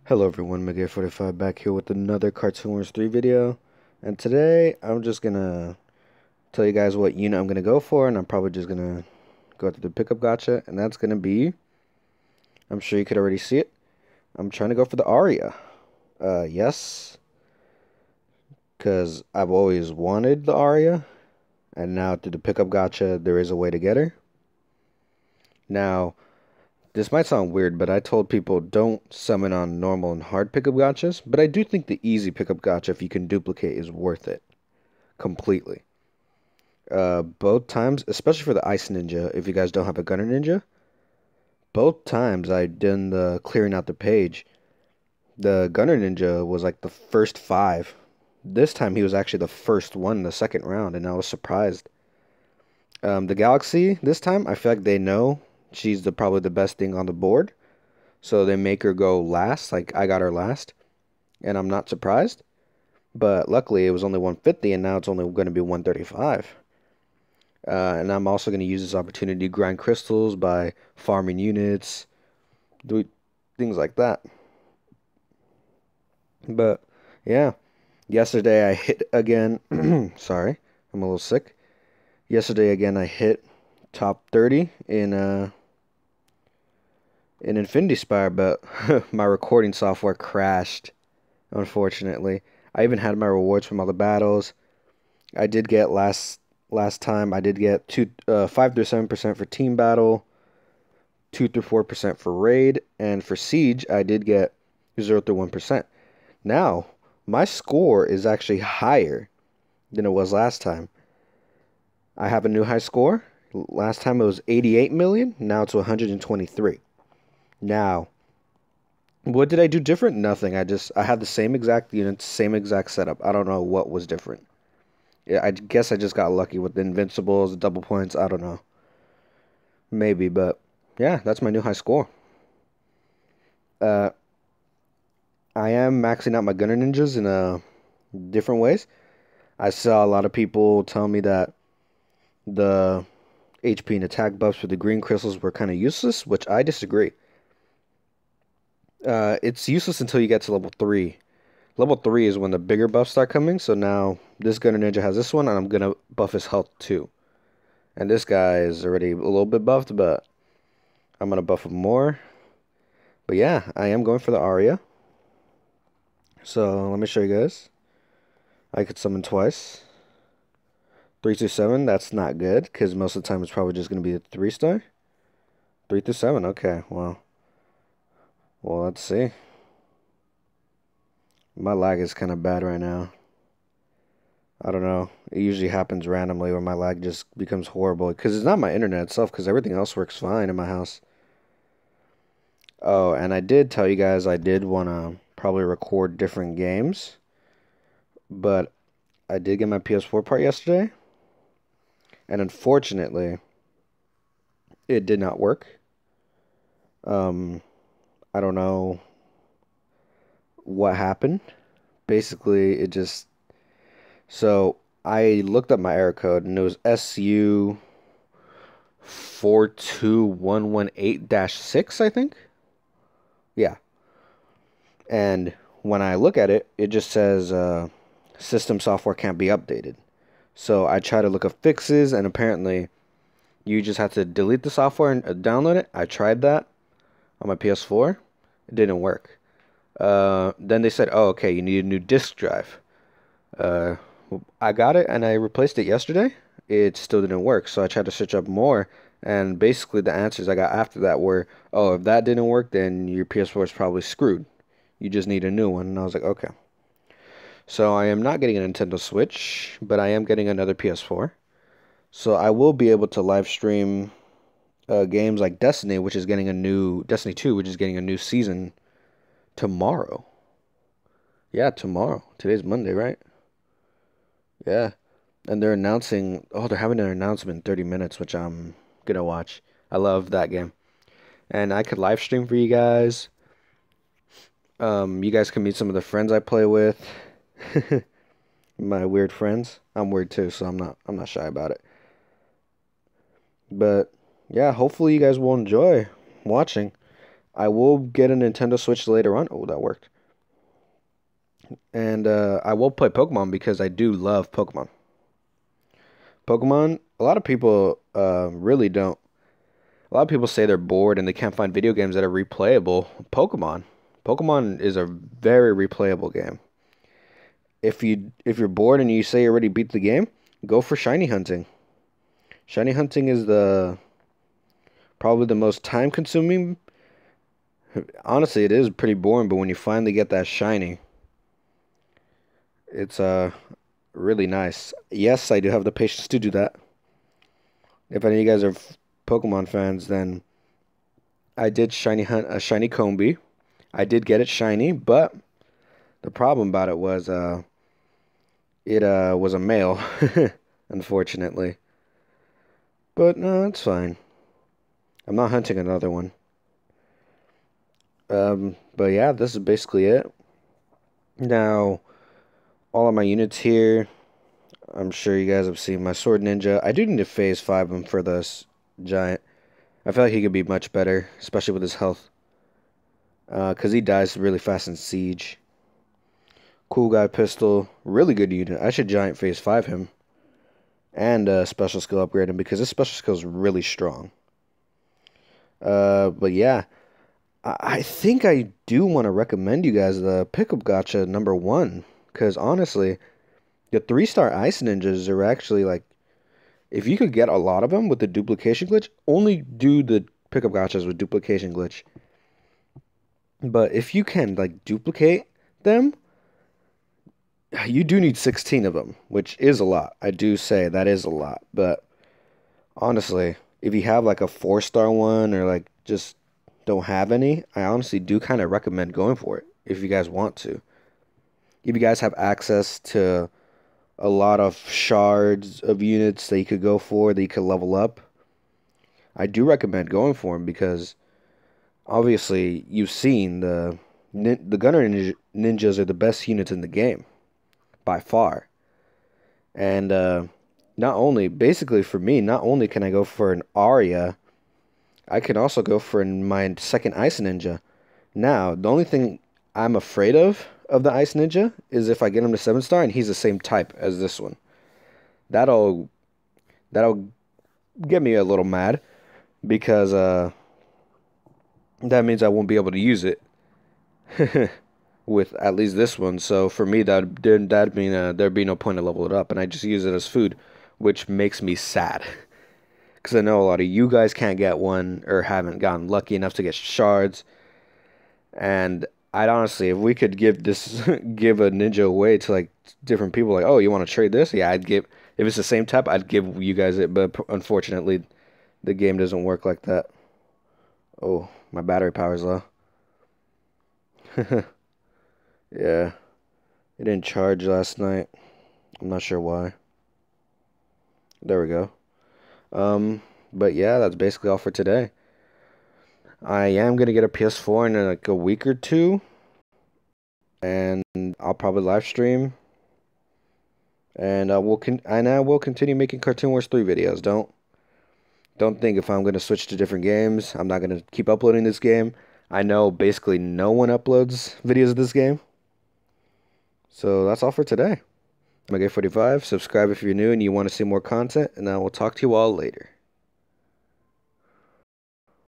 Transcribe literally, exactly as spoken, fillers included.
Hello everyone, Mega forty-five back here with another Cartoon Wars three video. And today, I'm just gonna tell you guys what unit I'm gonna go for, and I'm probably just gonna go through the pickup gotcha, and that's gonna be, I'm sure you could already see it, I'm trying to go for the aria. Uh, yes, because I've always wanted the aria, and now through the pickup gotcha, there is a way to get her. Now, this might sound weird, but I told people don't summon on normal and hard pickup gotchas, but I do think the easy pickup gotcha, if you can duplicate, is worth it completely. Uh, both times, especially for the Ice Ninja, if you guys don't have a Gunner Ninja, both times I did the clearing out the page, the Gunner Ninja was like the first five. This time he was actually the first one in the second round, and I was surprised. Um, the Galaxy, this time, I feel like they know she's the probably the best thing on the board, so they make her go last, like I got her last, and I'm not surprised. But luckily, it was only one fifty, and now it's only going to be one thirty-five. Uh, and I'm also going to use this opportunity to grind crystals by farming units, do things like that. But yeah, yesterday I hit again. Sorry, I'm a little sick. Yesterday again I hit top thirty in uh in Infinity Spire, but my recording software crashed, unfortunately. I even had my rewards from all the battles. I did get last last time. I did get two, uh, five through seven percent for team battle, two through four percent for raid, and for siege I did get zero through one percent. Now my score is actually higher than it was last time. I have a new high score. Last time it was eighty-eight million. Now it's one hundred twenty-three. Now, what did I do different? Nothing. I just I had the same exact units, same exact setup. I don't know what was different. Yeah, I guess I just got lucky with the invincibles, the double points. I don't know. Maybe, but yeah, that's my new high score. Uh, I am maxing out my Gunner Ninjas in uh, different ways. I saw a lot of people tell me that the H P and attack buffs for the green crystals were kind of useless, which I disagree. Uh, it's useless until you get to level three. Level three is when the bigger buffs start coming, so now this Gunner Ninja has this one, and I'm going to buff his health too. And this guy is already a little bit buffed, but I'm going to buff him more. But yeah, I am going for the aria. So let me show you guys. I could summon twice. three through seven, that's not good, because most of the time it's probably just going to be a three star. three through seven, okay, well. Well, let's see. My lag is kind of bad right now. I don't know. It usually happens randomly where my lag just becomes horrible. Because it's not my internet itself, because everything else works fine in my house. Oh, and I did tell you guys I did want to probably record different games. But I did get my P S four part yesterday. And unfortunately, it did not work. Um, I don't know what happened. Basically, it just... So, I looked up my error code, and it was S U four two one one eight dash six, I think? Yeah. And when I look at it, it just says uh, system software can't be updated. So, I tried to look up fixes, and apparently, you just have to delete the software and uh, download it. I tried that on my P S four. It didn't work. Uh, then they said, oh, okay, you need a new disk drive. Uh, I got it, and I replaced it yesterday. It still didn't work, so I tried to search up more, and basically the answers I got after that were, oh, if that didn't work, then your P S four is probably screwed. You just need a new one, and I was like, okay. So I am not getting a Nintendo Switch, but I am getting another P S four. So I will be able to live stream uh, games like Destiny, which is getting a new, Destiny two, which is getting a new season tomorrow. Yeah, tomorrow. Today's Monday, right? Yeah. And they're announcing, oh, they're having an announcement in thirty minutes, which I'm gonna watch. I love that game. And I could live stream for you guys. Um, you guys can meet some of the friends I play with. My weird friends. I'm weird too, so I'm not I'm not shy about it. But yeah, hopefully you guys will enjoy watching. I will get a Nintendo Switch later on. Oh, that worked. And uh, I will play Pokemon because I do love Pokemon. Pokemon, a lot of people uh, really don't. A lot of people say they're bored and they can't find video games that are replayable. Pokemon. Pokemon is a very replayable game. If you if you're bored and you say you already beat the game, go for shiny hunting. Shiny hunting is the probably the most time consuming. Honestly, it is pretty boring, but when you finally get that shiny, it's uh really nice. Yes, I do have the patience to do that. If any of you guys are Pokemon fans, then I did shiny hunt a shiny Combi. I did get it shiny, but the problem about it was uh it uh was a male, unfortunately. But no, it's fine. I'm not hunting another one. Um, but yeah, this is basically it. Now, all of my units here, I'm sure you guys have seen my Sword Ninja. I do need to phase five him for this giant. I feel like he could be much better, especially with his health. Uh, because he dies really fast in Siege. Cool Guy Pistol, really good unit. I should giant phase five him. And uh, special skill upgrade him because his special skill is really strong. Uh, but yeah, I, I think I do want to recommend you guys the Pickup Gacha number one. Because honestly, the three-star Ice Ninjas are actually like, if you could get a lot of them with the duplication glitch, only do the Pickup Gachas with duplication glitch. But if you can like duplicate them, you do need sixteen of them, which is a lot. I do say that is a lot. But honestly, if you have like a four-star one or like just don't have any, I honestly do kind of recommend going for it if you guys want to. If you guys have access to a lot of shards of units that you could go for, that you could level up, I do recommend going for them because obviously you've seen the the Gunner ninja, Ninjas are the best units in the game by far. And uh, not only, basically for me, not only can I go for an Aria, I can also go for my second Ice Ninja. Now, the only thing I'm afraid of of the Ice Ninja is if I get him to seven star and he's the same type as this one. That'll that'll get me a little mad because uh, that means I won't be able to use it with at least this one. So for me, that that'd mean uh, there'd be no point to level it up, and I just use it as food, which makes me sad. Because I know a lot of you guys can't get one or haven't gotten lucky enough to get shards. And I'd honestly, if we could give this, give a ninja away to like different people, like, oh, you want to trade this? Yeah, I'd give, if it's the same type, I'd give you guys it. But unfortunately, the game doesn't work like that. Oh, my battery power's low. Yeah, it didn't charge last night. I'm not sure why. There we go. Um, but yeah, that's basically all for today. I am gonna get a P S four in like a week or two, and I'll probably live stream, and I will con and I will continue making Cartoon Wars three videos. Don't don't think if I'm gonna switch to different games, I'm not gonna keep uploading this game. I know basically no one uploads videos of this game. So that's all for today. I'm Mega forty-five. Subscribe if you're new and you want to see more content, and I will talk to you all later.